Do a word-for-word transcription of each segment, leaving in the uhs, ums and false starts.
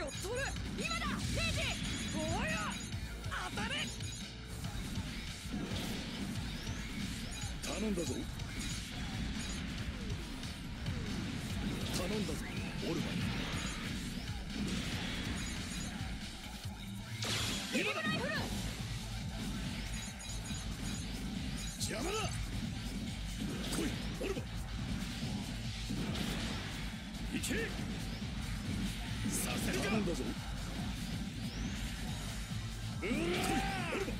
を取る。今だレイジ。おいよ当たれ。 頼んだぞ頼んだぞオルバビームライフル。 邪魔だ。来いオルバ行け。させるか。頼んだぞうらー。来いオルバ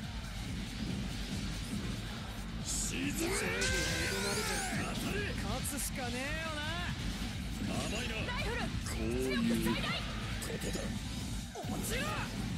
沈め。勝負勝つしかねえよな。 甘いな。 ライフルこういう最大ことだ。 落ちろ。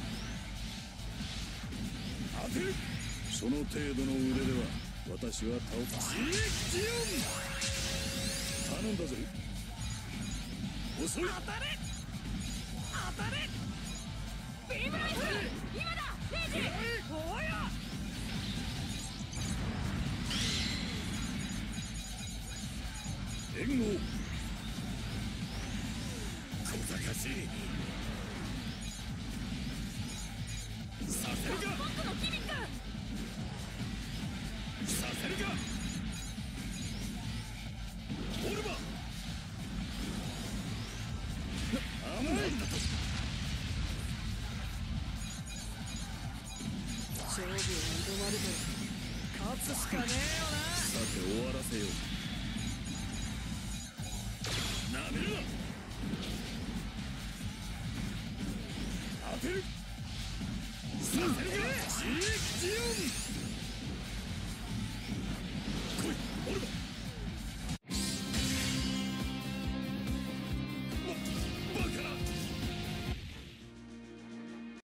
当てる。その程度の腕では私は倒す。ジエジオン頼んだぞ。遅い。 当たれ当たれ。ビームライフル。今だレイジ。おいよ援護小賢しい。させるか。 僕のギミック。 させるかオルバ甘いんだと。 勝負を挑まれて勝つしかねえよな。 さて終わらせよう。なめるな。当てる。させるかジエクジオン